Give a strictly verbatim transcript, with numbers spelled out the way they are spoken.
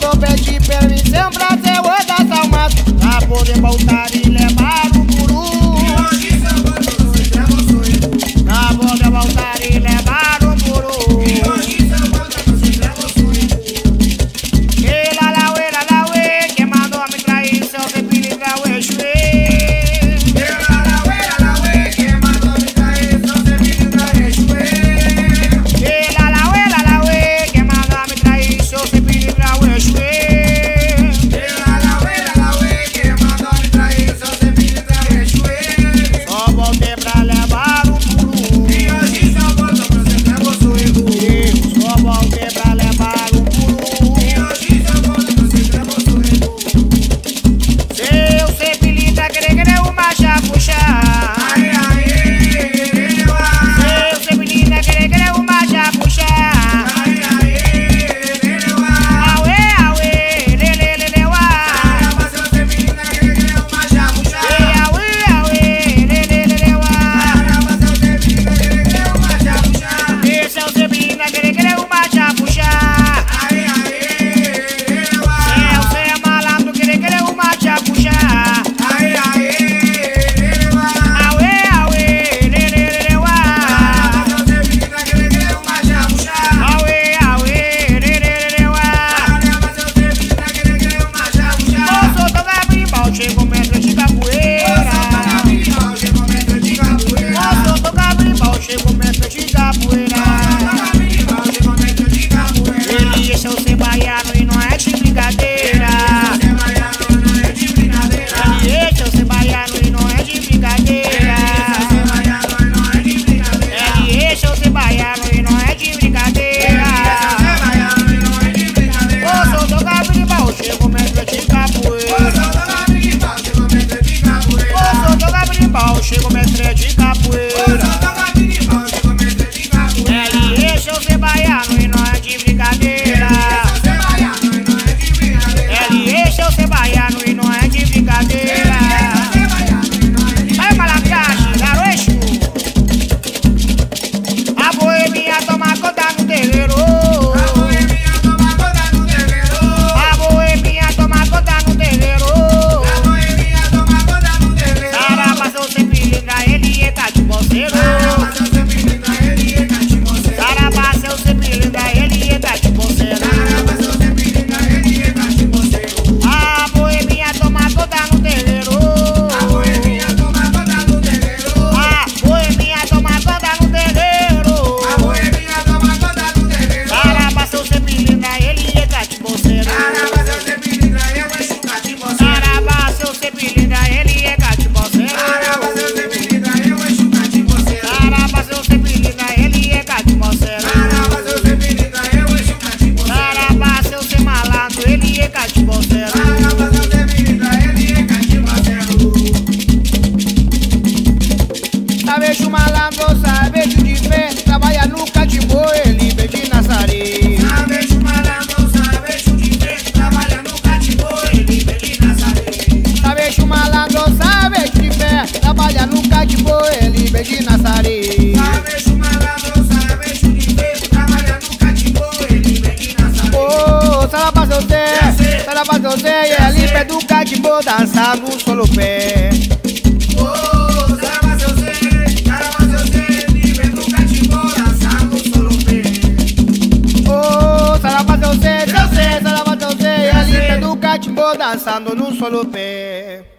vou pedir permissão pra ser outra salmas, pra poder voltar e levar o guru. Pra poder voltar e levar o guru. E lá lá uê, lá lá uê, quem mandou me trair, seu filho da uê, chuê. Chegou mestre de capoeira. L E, seu Zé Baiano e não é de brincadeira. L E, seu Zé Baiano e não é de brincadeira. Vai Malacaxi, garoto. A boemia toma conta no terreiro. A boemia toma conta no terreiro. A boemia toma conta no terreiro. A boemia toma conta no terreiro. Cara, passou sempre ele é catimboceiro. Sarabá, seu sempre linda, ele é catimboceiro. A boemia toma conta no terreiro. A boemia toma conta no terreiro. A boemia toma conta no terreiro. A boemia toma conta no terreiro. Sarabá, seu sempre linda, ele é catimboceiro. Sarabá, seu sempre linda, eu encho catimboceiro. Sarabá, seu sempre linda, ele é catimboceiro. Sarabá, seu sempre linda, eu encho catimboceiro. Sarabá, seu sempre linda, ele é catimboceiro. Sarabá, seu sempre linda, eu encho catimboceiro. Sarabá, seu ser malandro, ele é catimboceiro. Sarabá, seu sempre linda, ele é catimboceiro. Sabejo malandro, sabejo de fé, trabalha no catimbo, ele vem de Nazaré. Sabejo malandro, sabejo de fé, trabalha no catimbo, ele vem de Nazaré. Sabejo malandro, sabejo de fé, trabalha no catimbo, ele vem de Nazaré. Sabejo malandro, sabejo de fé, trabalha no catimbo, ele vem de Nazaré. Oh, Sarabá, seu Zé, Sarabá, seu Zé, e ali pé do catimbo, dançando um solo pé. Oh, Sarabá, seu Zé, Sarabá, seu Zé, ali pé do catimbo, dançando um solo pé. Oh, Sarabá, seu Zé, seu Zé, Sarabá, seu Zé, e ali pé do catimbo, dançando num solo pé.